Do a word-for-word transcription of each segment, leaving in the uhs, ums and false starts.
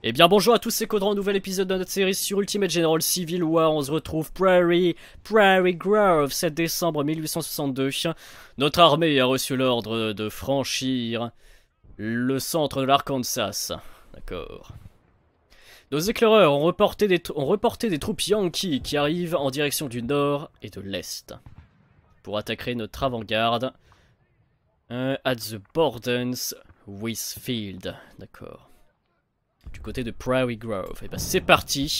Eh bien bonjour à tous, c'est Caudran, nouvel épisode de notre série sur Ultimate General Civil War. On se retrouve Prairie, Prairie Grove, sept décembre mille huit cent soixante-deux. Notre armée a reçu l'ordre de franchir le centre de l'Arkansas. D'accord. Nos éclaireurs ont reporté, des ont reporté des troupes Yankees qui arrivent en direction du nord et de l'est pour attaquer notre avant-garde euh, at the Bordens Wheatfield. D'accord. Du côté de Prairie Grove. Et bah c'est parti.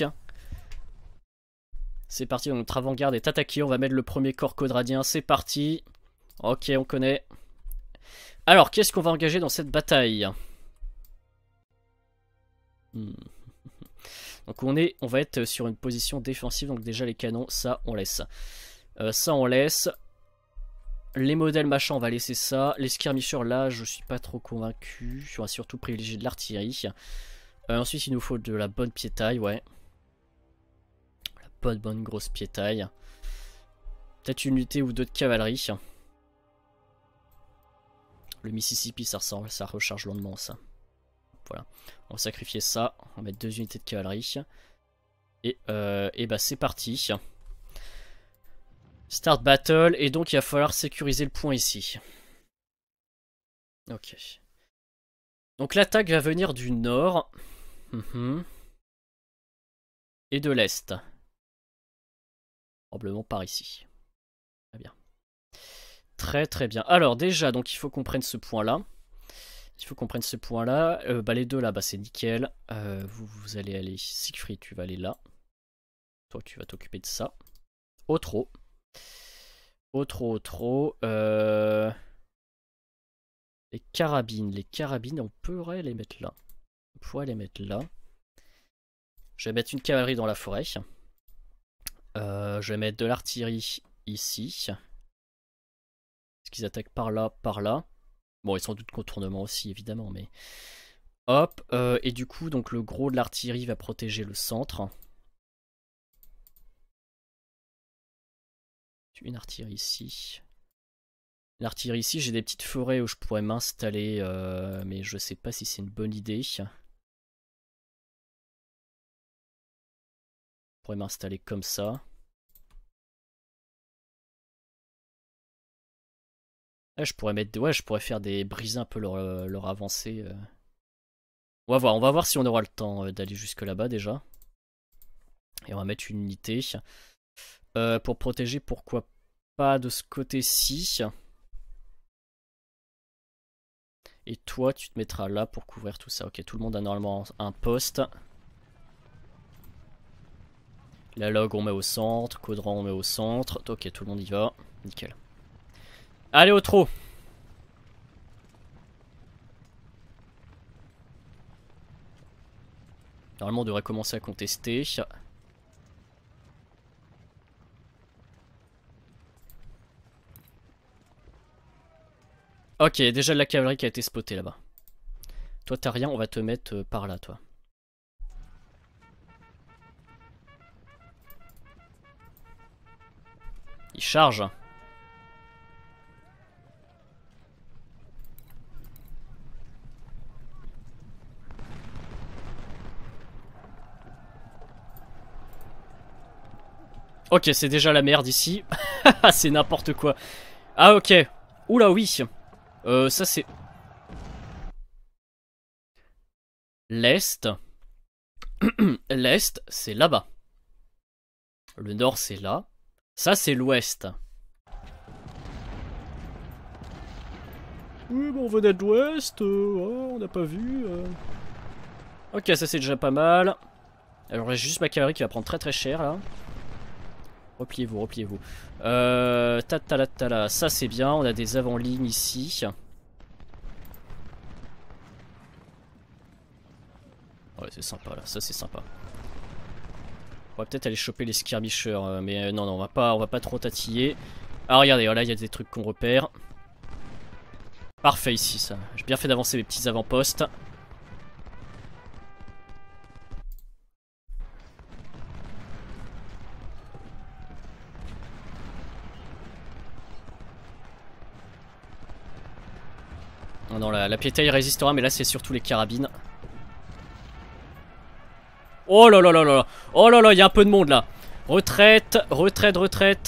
C'est parti, notre avant-garde est attaquée. On va mettre le premier corps codradien. C'est parti. Ok, on connaît. Alors, qu'est-ce qu'on va engager dans cette bataille? hmm. Donc on, est, on va être sur une position défensive. Donc déjà les canons, ça on laisse. Euh, ça on laisse. Les modèles machin, on va laisser ça. Les skirmishers là, je suis pas trop convaincu. On va surtout privilégier de l'artillerie. Euh, ensuite, il nous faut de la bonne piétaille, ouais. La bonne, bonne grosse piétaille. Peut-être une unité ou deux de cavalerie. Le Mississippi, ça ressemble, ça recharge lentement, ça. Voilà. On va sacrifier ça. On va mettre deux unités de cavalerie. Et, euh, et bah, c'est parti. Start battle. Et donc, il va falloir sécuriser le point ici. Ok. Donc, l'attaque va venir du nord. Mmh. Et de l'est. Probablement par ici. Très bien. Très très bien. Alors déjà, donc il faut qu'on prenne ce point-là. Il faut qu'on prenne ce point-là. Euh, bah, les deux là, bah, c'est nickel. Euh, vous, vous allez aller... Siegfried, tu vas aller là. Toi, tu vas t'occuper de ça. Au trop. Au trop, au trop. Euh... Les carabines. Les carabines, on pourrait les mettre là. On pourrait les mettre là. Je vais mettre une cavalerie dans la forêt. Euh, je vais mettre de l'artillerie ici. Est-ce qu'ils attaquent par là, par là? Bon, ils sont sans doute contournement aussi, évidemment, mais... Hop, euh, et du coup, donc le gros de l'artillerie va protéger le centre. Une artillerie ici. L'artillerie ici, j'ai des petites forêts où je pourrais m'installer, euh, mais je sais pas si c'est une bonne idée. Je pourrais m'installer comme ça. Ouais, je pourrais mettre, ouais, je pourrais faire des briser un peu leur, leur avancée. On va voir, on va voir si on aura le temps d'aller jusque là-bas déjà. Et on va mettre une unité euh, pour protéger. Pourquoi pas de ce côté-ci. Et toi, tu te mettras là pour couvrir tout ça. Ok, tout le monde a normalement un poste. La log on met au centre, Caudran on met au centre. Ok, tout le monde y va. Nickel. Allez au trot. Normalement on devrait commencer à contester. Ok, déjà de la cavalerie qui a été spotée là-bas. Toi t'as rien, on va te mettre euh, par là toi. Il charge. Ok, c'est déjà la merde ici. C'est n'importe quoi. Ah ok. Oula oui. Euh, ça c'est... L'Est. L'Est, c'est là-bas. Le Nord, c'est là. Ça, c'est l'Ouest. Oui, bon, on venait de l'Ouest. Euh, oh, on n'a pas vu. Euh... Ok, ça, c'est déjà pas mal. Alors, j'ai juste ma cavalerie qui va prendre très très cher, là. Repliez-vous, repliez-vous. Euh, ta-ta-la-ta-la. Ça, c'est bien. On a des avant-lignes ici. Ouais, c'est sympa, là. Ça, c'est sympa. On va peut-être aller choper les skirmishers, euh, mais euh, non, non, on va pas, on va pas trop tatiller. Ah, regardez, là, il y a des trucs qu'on repère. Parfait ici, ça. J'ai bien fait d'avancer mes petits avant-postes. Non, non, la, la piétaille résistera, mais là, c'est surtout les carabines. Oh là là là là. Oh là là, il y a un peu de monde là. Retraite, retraite, retraite.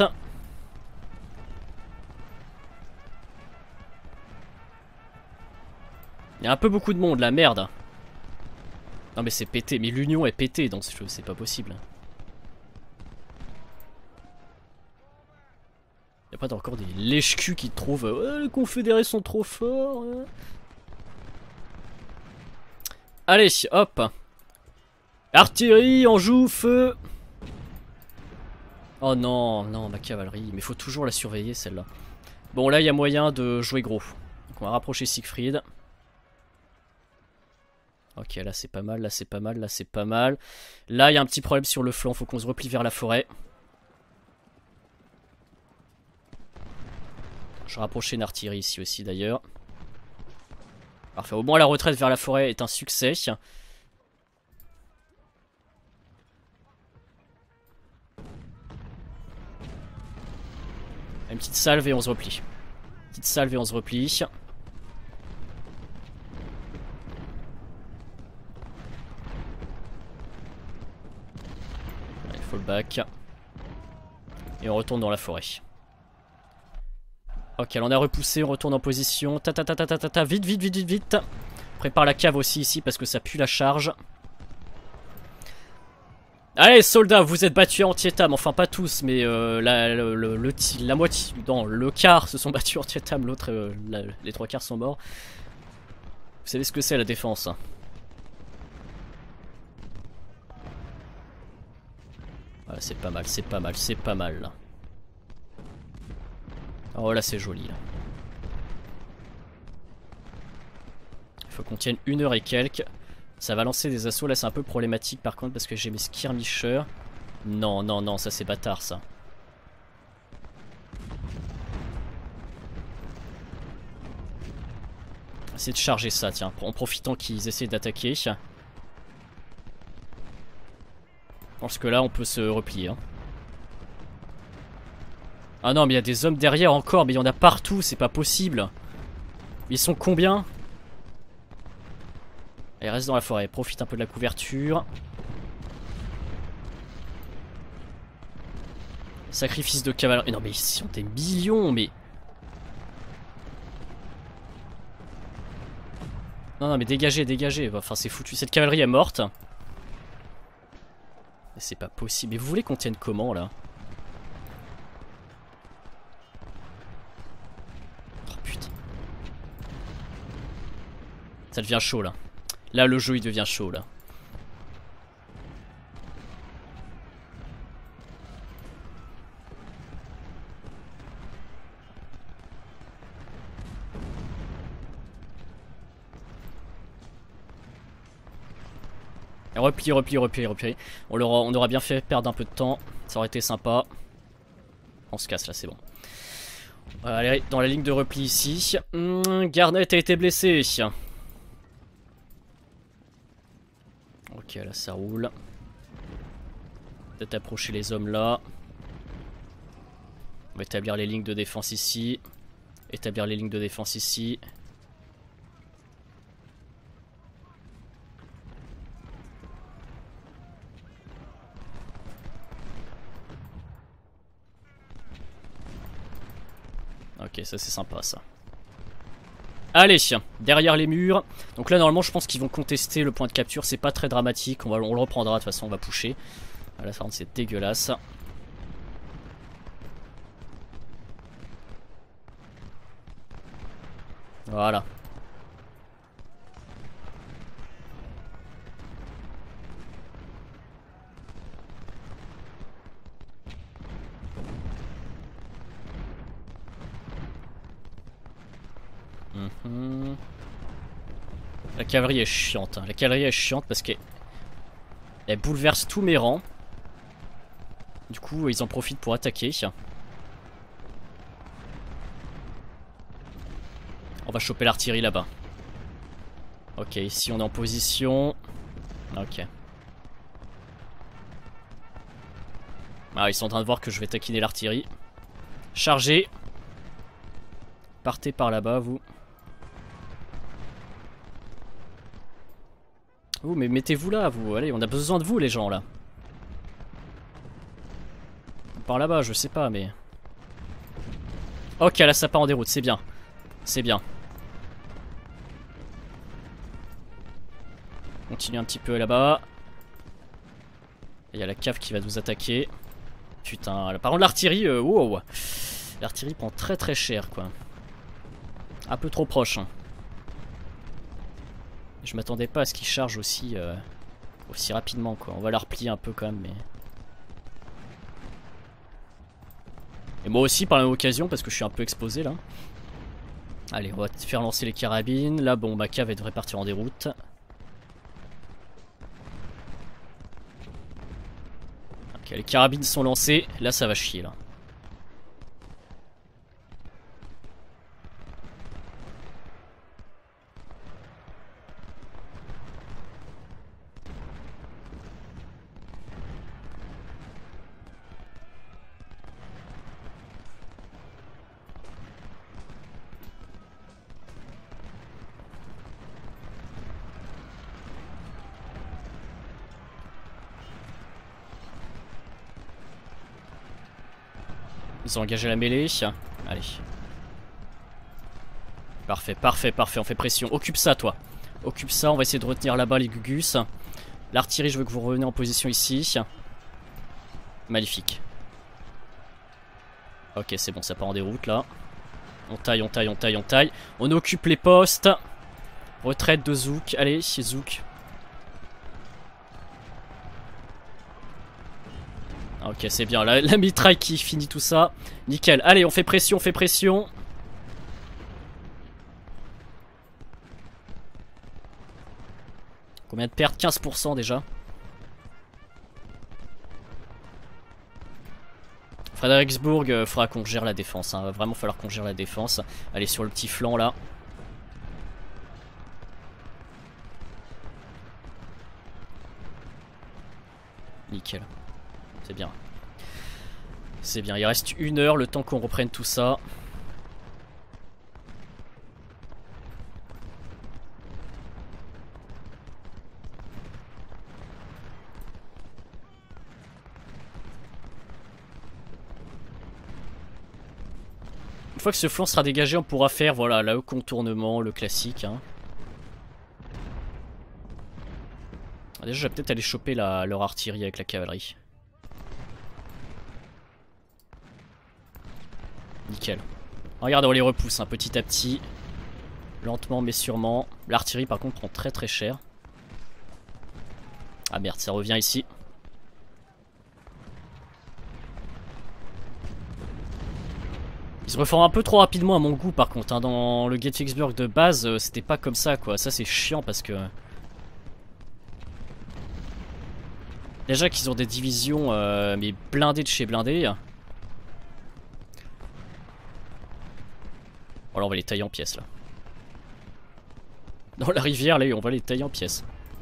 Il y a un peu beaucoup de monde là, merde. Non mais c'est pété, mais l'union est pétée dans ce jeu, c'est pas possible. Y'a pas encore des lèche-culs qui trouvent euh, les confédérés sont trop forts. Hein. Allez, hop. Artillerie, on joue, feu. Oh non, non, ma cavalerie. Mais faut toujours la surveiller celle-là. Bon là il y a moyen de jouer gros. Donc on va rapprocher Siegfried. Ok, là c'est pas mal, là c'est pas mal, là c'est pas mal. Là il y a un petit problème sur le flanc, faut qu'on se replie vers la forêt. Je rapproche une artillerie ici aussi d'ailleurs. Parfait, au moins la retraite vers la forêt est un succès. Une petite salve et on se replie. Petite salve et on se replie. Allez, fall back. Et on retourne dans la forêt. Ok, on a repoussé, on retourne en position. Ta ta ta ta ta ta ta, vite, vite, vite, vite, vite. Prépare la cave aussi ici parce que ça pue la charge. Allez, soldats, vous êtes battus en Tietam. Enfin, pas tous, mais euh, la, le, le, le, la moitié, non, le quart se sont battus en Tietam. L'autre, euh, la, les trois quarts sont morts. Vous savez ce que c'est la défense. Voilà, c'est pas mal, c'est pas mal, c'est pas mal. Là. Oh là c'est joli là. Il faut qu'on tienne une heure et quelques. Ça va lancer des assauts, là c'est un peu problématique par contre parce que j'ai mes skirmishers. Non, non, non, ça c'est bâtard ça. Essayer de charger ça, tiens, en profitant qu'ils essaient d'attaquer. Parce que là on peut se replier. Hein. Ah non mais il y a des hommes derrière encore, mais il y en a partout, c'est pas possible. Ils sont combien? Allez, reste dans la forêt, profite un peu de la couverture. Sacrifice de cavalerie. Non mais ils sont des millions, mais... Non non mais dégagez, dégagez. Enfin c'est foutu, cette cavalerie est morte. C'est pas possible, mais vous voulez qu'on tienne comment là? Ça devient chaud là. Là le jeu il devient chaud là. Et repli, repli, repli, repli. On, leur, on aura bien fait perdre un peu de temps. Ça aurait été sympa. On se casse là, c'est bon. On va aller dans la ligne de repli ici. Mmh, Garnett a été blessé. Ok, là ça roule. Peut-être approcher les hommes là. On va établir les lignes de défense ici. Établir les lignes de défense ici. Ok, ça c'est sympa ça. Allez, derrière les murs. Donc là normalement je pense qu'ils vont contester le point de capture. C'est pas très dramatique, on, va, on le reprendra de toute façon, on va pusher. Voilà, c'est dégueulasse. Voilà. Mmh. La cavalerie est chiante. Hein. La cavalerie est chiante parce qu'elle elle bouleverse tous mes rangs. Du coup, ils en profitent pour attaquer. On va choper l'artillerie là-bas. Ok, ici on est en position. Ok. Ah, ils sont en train de voir que je vais taquiner l'artillerie. Chargez. Partez par là-bas, vous. Oh, mais mettez-vous là, vous. Allez, on a besoin de vous, les gens, là. Par là-bas, je sais pas, mais... Ok, là, ça part en déroute, c'est bien. C'est bien. Continue un petit peu là-bas. Il y a la cave qui va nous attaquer. Putain, par contre, l'artillerie... Euh, wow. L'artillerie prend très très cher, quoi. Un peu trop proche, hein. Je m'attendais pas à ce qu'il charge aussi, euh, aussi rapidement, quoi. On va la replier un peu quand même, mais... Et moi aussi par la même occasion, parce que je suis un peu exposé là. Allez, on va faire lancer les carabines. Là, bon, ma cave elle devrait partir en déroute. Ok, les carabines sont lancées. Là, ça va chier là. Ils ont engagé la mêlée. Allez. Parfait, parfait, parfait. On fait pression. Occupe ça, toi. Occupe ça. On va essayer de retenir là-bas les Gugus. L'artillerie, je veux que vous reveniez en position ici. Magnifique. Ok, c'est bon, ça part en déroute là. On taille, on taille, on taille, on taille. On occupe les postes. Retraite de Zouk. Allez, Zouk. Ok, c'est bien. La, la mitraille qui finit tout ça. Nickel. Allez, on fait pression, on fait pression. Combien de pertes? quinze pour cent déjà. Fredericksburg, euh, faudra qu'on gère la défense. Hein. Va vraiment falloir qu'on gère la défense. Allez, sur le petit flanc là. Nickel. C'est bien. C'est bien. Il reste une heure le temps qu'on reprenne tout ça. Une fois que ce flanc sera dégagé, on pourra faire voilà, le contournement, le classique. Hein. Déjà, je vais peut-être aller choper la, leur artillerie avec la cavalerie. Nickel. Regarde, on les repousse hein, petit à petit. Lentement mais sûrement. L'artillerie par contre prend très très cher. Ah merde, ça revient ici. Ils se reforment un peu trop rapidement à mon goût par contre. Hein. Dans le Gettysburg de base, euh, c'était pas comme ça quoi. Ça c'est chiant parce que... Déjà qu'ils ont des divisions euh, mais blindées de chez blindées. Bon là on va les tailler en pièces là. Dans la rivière là on va les tailler en pièces.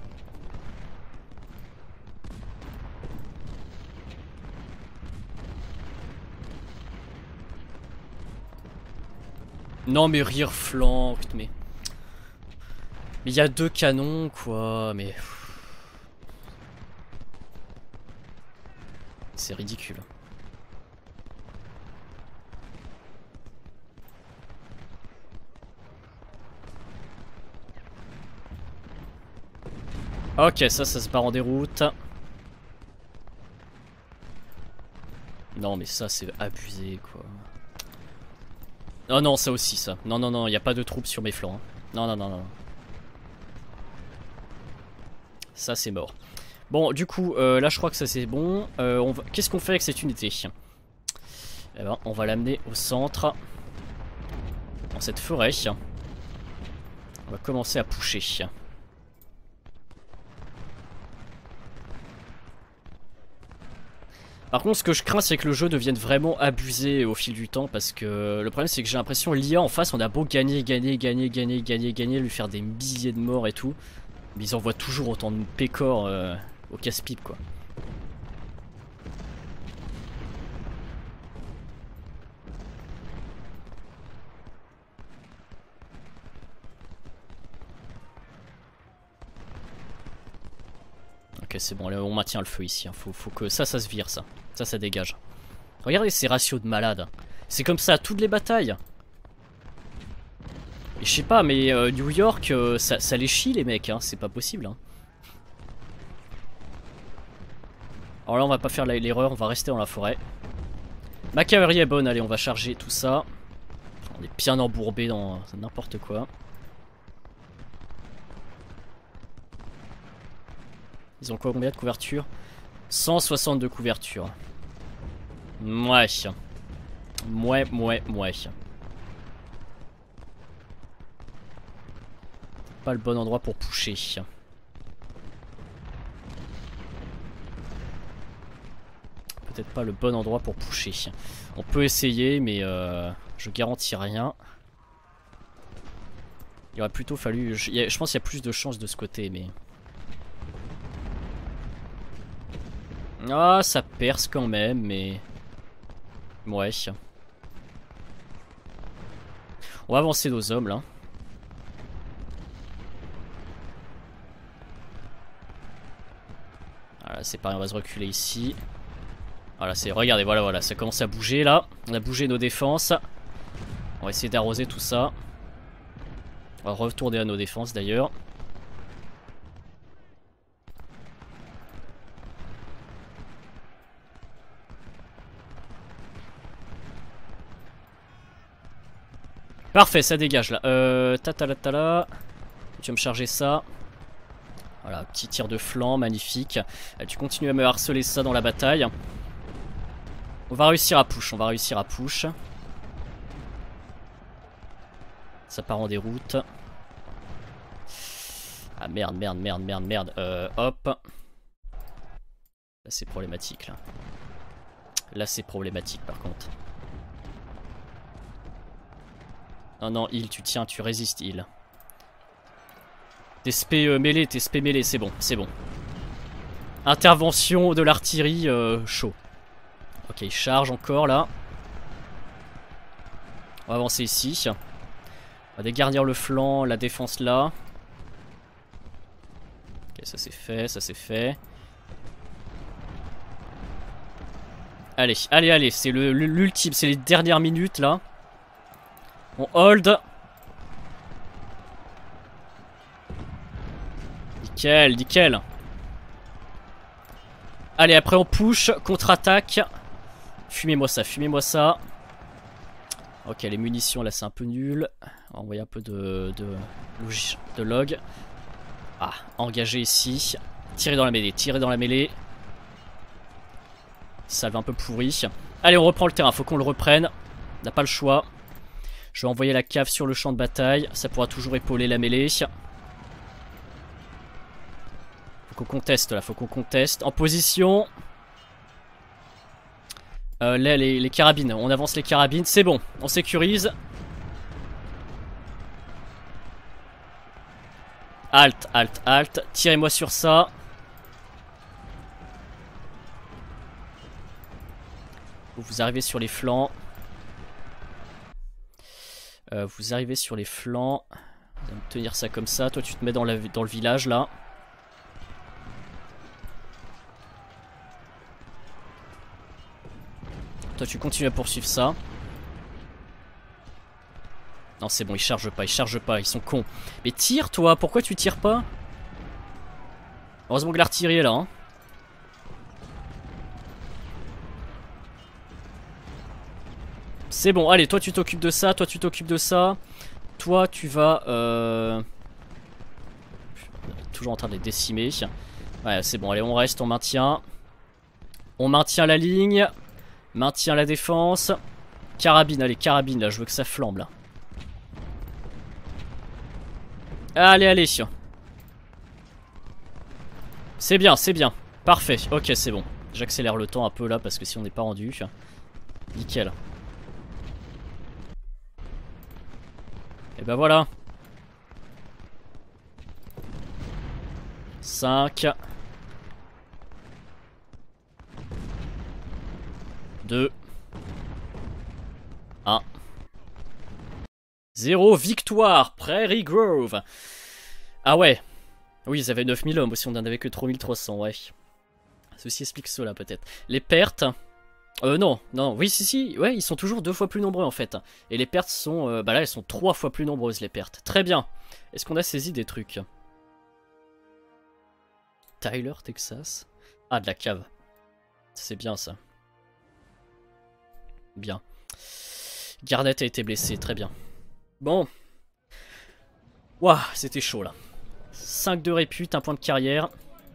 Non mais rire flank mais... Mais il y a deux canons quoi mais... C'est ridicule. Ok, ça, ça se part en déroute. Non, mais ça, c'est abusé, quoi. Non, non, ça aussi, ça. Non, non, non, il n'y a pas de troupes sur mes flancs. Hein. Non, non, non, non. Ça, c'est mort. Bon, du coup, euh, là, je crois que ça, c'est bon. Euh, va... Qu'est-ce qu'on fait avec cette unité? Eh ben, on va l'amener au centre. Dans cette forêt. On va commencer à pusher. Par contre, ce que je crains, c'est que le jeu devienne vraiment abusé au fil du temps. Parce que le problème, c'est que j'ai l'impression l'I A en face, on a beau gagner, gagner, gagner, gagner, gagner, gagner, lui faire des milliers de morts et tout. Mais ils envoient toujours autant de pécores euh, au casse-pipe, quoi. Ok, c'est bon, allez, on maintient le feu ici. Hein. Faut, faut que ça, ça se vire, ça. Ça, ça dégage. Regardez ces ratios de malades. C'est comme ça à toutes les batailles. Et je sais pas, mais euh, New York, euh, ça, ça les chie les mecs, hein. C'est pas possible. Hein. Alors là, on va pas faire l'erreur, on va rester dans la forêt. Ma cavalerie est bonne, allez, on va charger tout ça. On est bien embourbé dans n'importe quoi. Ils ont quoi, combien de couverture? cent soixante-deux couvertures. Mouais. Mouais, mouais, mouais. Pas le bon endroit pour pusher. Peut-être pas le bon endroit pour pusher. On peut essayer, mais euh, je garantis rien. Il aurait plutôt fallu... Je, je pense qu'il y a plus de chances de ce côté, mais... Ah, ça perce quand même, mais... Ouais. On va avancer nos hommes, là. Voilà, c'est pareil, on va se reculer ici. Voilà, c'est... Regardez, voilà, voilà, ça commence à bouger, là. On a bougé nos défenses. On va essayer d'arroser tout ça. On va retourner à nos défenses, d'ailleurs. Parfait, ça dégage là. Euh, tatalatala. Tu vas me charger ça. Voilà, petit tir de flanc, magnifique. Euh, tu continues à me harceler ça dans la bataille. On va réussir à push, on va réussir à push. Ça part en déroute. Ah merde, merde, merde, merde, merde. Euh, hop. Là c'est problématique là. Là c'est problématique par contre. Non, non, heal, tu tiens, tu résistes, heal. T'es spé euh, mêlé, t'es spé mêlé, c'est bon, c'est bon. Intervention de l'artillerie, euh, chaud. Ok, il charge encore là. On va avancer ici. On va dégarnir le flanc, la défense là. Ok, ça c'est fait, ça c'est fait. Allez, allez, allez, c'est l'ultime, c'est les dernières minutes là. On hold. Nickel, nickel. Allez, après on push, contre-attaque. Fumez-moi ça, fumez-moi ça. Ok, les munitions là c'est un peu nul. On va envoyer un peu de, de, de log. Ah, engagé ici. Tirer dans la mêlée, tirer dans la mêlée. Salve un peu pourri. Allez, on reprend le terrain, faut qu'on le reprenne. On n'a pas le choix. Je vais envoyer la cave sur le champ de bataille. Ça pourra toujours épauler la mêlée. Faut qu'on conteste là, faut qu'on conteste. En position. Euh, là, les, les carabines. On avance les carabines. C'est bon, on sécurise. Halt, halt, halt. Tirez-moi sur ça. Vous arrivez sur les flancs. Euh, vous arrivez sur les flancs. Vous allez me tenir ça comme ça. Toi, tu te mets dans, la, dans le village là. Toi, tu continues à poursuivre ça. Non, c'est bon, ils chargent pas, ils chargent pas, ils sont cons. Mais tire, toi, pourquoi tu tires pas? Heureusement que l'artillerie est là. Hein. C'est bon, allez, toi tu t'occupes de ça, toi tu t'occupes de ça. Toi tu vas... Euh... Toujours en train de les décimer. Ouais, c'est bon, allez, on reste, on maintient. On maintient la ligne. Maintient la défense. Carabine, allez, carabine, là, je veux que ça flambe, là. Allez, allez. C'est bien, c'est bien. Parfait, ok, c'est bon. J'accélère le temps un peu, là, parce que si on n'est pas rendu... Nickel. Et ben voilà. cinq. deux. un. zéro. Victoire. Prairie Grove. Ah ouais. Oui, ils avaient neuf mille hommes aussi, on en avait que trois mille trois cents, ouais. Ceci explique cela peut-être. Les pertes... Euh non, non, oui si si, ouais, ils sont toujours deux fois plus nombreux en fait. Et les pertes sont... Euh, bah là, elles sont trois fois plus nombreuses les pertes. Très bien. Est-ce qu'on a saisi des trucs? Tyler, Texas. Ah, de la cave. C'est bien ça. Bien. Garnett a été blessé, très bien. Bon. Waouh, c'était chaud là. cinq de répute, un point de carrière.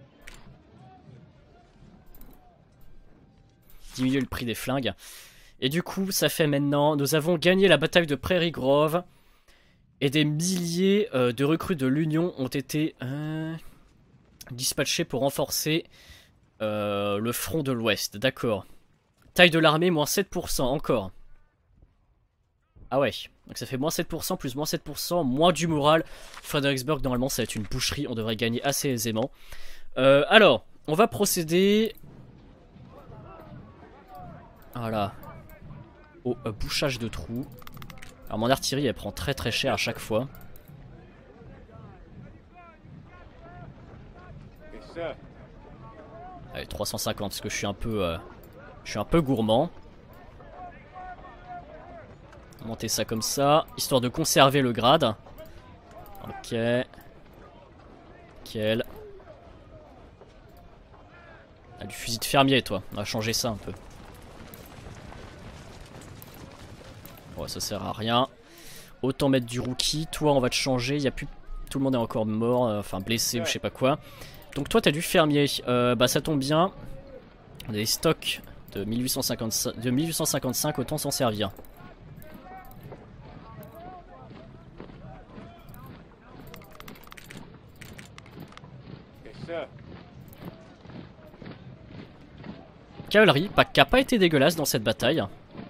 Diminuer le prix des flingues. Et du coup, ça fait maintenant... Nous avons gagné la bataille de Prairie Grove. Et des milliers euh, de recrues de l'Union ont été euh, dispatchés pour renforcer euh, le front de l'Ouest. D'accord. Taille de l'armée, moins sept pour cent encore. Ah ouais. Donc ça fait moins sept pour cent plus moins sept pour cent, moins du moral. Fredericksburg, normalement, ça va être une boucherie. On devrait gagner assez aisément. Euh, alors, on va procéder... Voilà. Au euh, bouchage de trous. Alors mon artillerie, elle prend très très cher à chaque fois. Allez, trois cent cinquante parce que je suis un peu, euh, je suis un peu gourmand. Monter ça comme ça, histoire de conserver le grade. Ok. Nickel. Ah, du fusil de fermier, toi. On va changer ça un peu. Ouais, ça sert à rien. Autant mettre du rookie. Toi, on va te changer. Il y a plus... Tout le monde est encore mort, euh, enfin blessé ou je sais pas quoi. Donc toi, t'as du fermier. Euh, bah, ça tombe bien. On a des stocks de mille huit cent cinquante-cinq, de mille huit cent cinquante-cinq, autant s'en servir. Cavalerie, pas, qui a pas été dégueulasse dans cette bataille.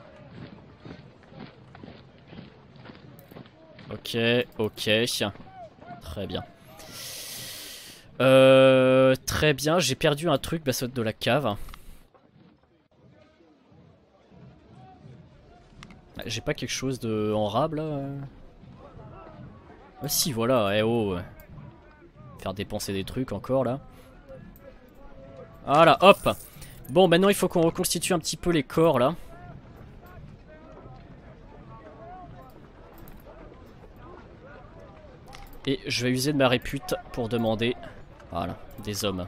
Ok, ok. Très bien. Euh, très bien, j'ai perdu un truc, bah ça va être de la cave. J'ai pas quelque chose de en rab là. Ah si, voilà, eh oh. Faire dépenser des trucs encore là. Voilà, hop. Bon, maintenant il faut qu'on reconstitue un petit peu les corps là. Et je vais user de ma répute pour demander, voilà, des hommes.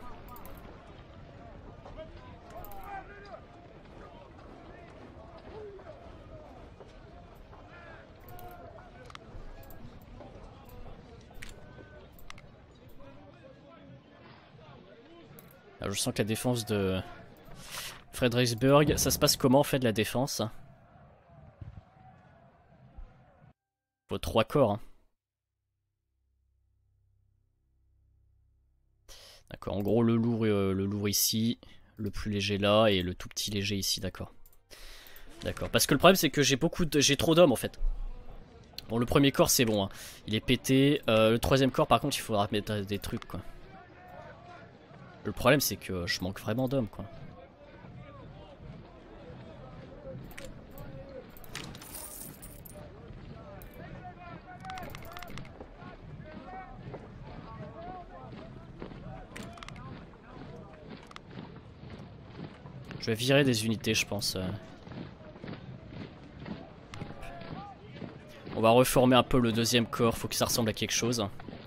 Alors, je sens que la défense de Fredericksburg, ça se passe comment en fait la défense? Faut trois corps. Hein. D'accord, en gros le lourd, euh, le lourd ici, le plus léger là et le tout petit léger ici, d'accord. D'accord, parce que le problème c'est que j'ai beaucoup de... j'ai trop d'hommes en fait. Bon, le premier corps c'est bon, hein. Il est pété. Euh, le troisième corps par contre il faudra mettre des trucs quoi. Le problème c'est que je manque vraiment d'hommes quoi. Je vais virer des unités je pense. On va reformer un peu le deuxième corps, faut que ça ressemble à quelque chose.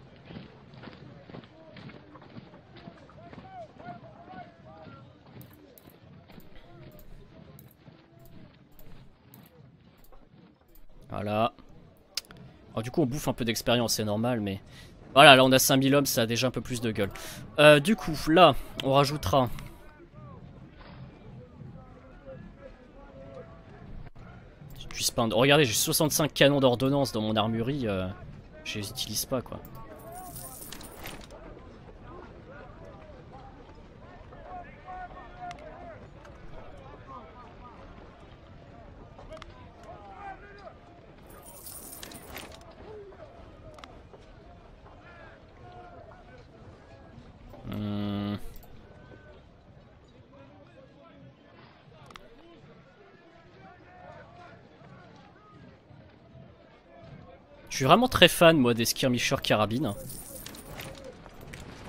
Voilà. Alors, du coup on bouffe un peu d'expérience, c'est normal, mais... Voilà, là on a cinq mille hommes, ça a déjà un peu plus de gueule. Euh, du coup, là, on rajoutera... Oh, regardez, j'ai soixante-cinq canons d'ordonnance dans mon armurerie, euh, je les utilise pas quoi. Hmm. Je suis vraiment très fan moi des skirmishers carabines.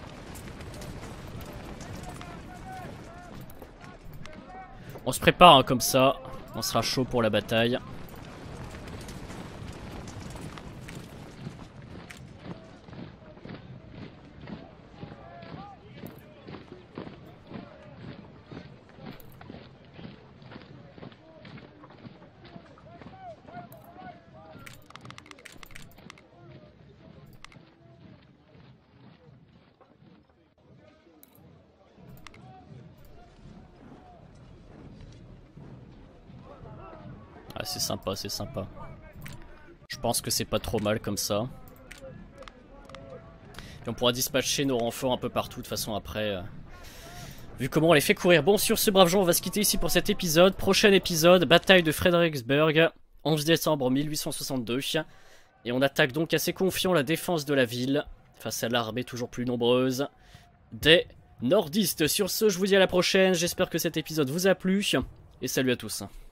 On se prépare hein, comme ça, on sera chaud pour la bataille. Ah, c'est sympa, c'est sympa. Je pense que c'est pas trop mal comme ça. Et on pourra dispatcher nos renforts un peu partout de toute façon après. Euh, vu comment on les fait courir. Bon, sur ce, braves gens, on va se quitter ici pour cet épisode. Prochain épisode, bataille de Fredericksburg, onze décembre mille huit cent soixante-deux. Et on attaque donc assez confiant la défense de la ville, face à l'armée toujours plus nombreuse des nordistes. Sur ce, je vous dis à la prochaine. J'espère que cet épisode vous a plu. Et salut à tous.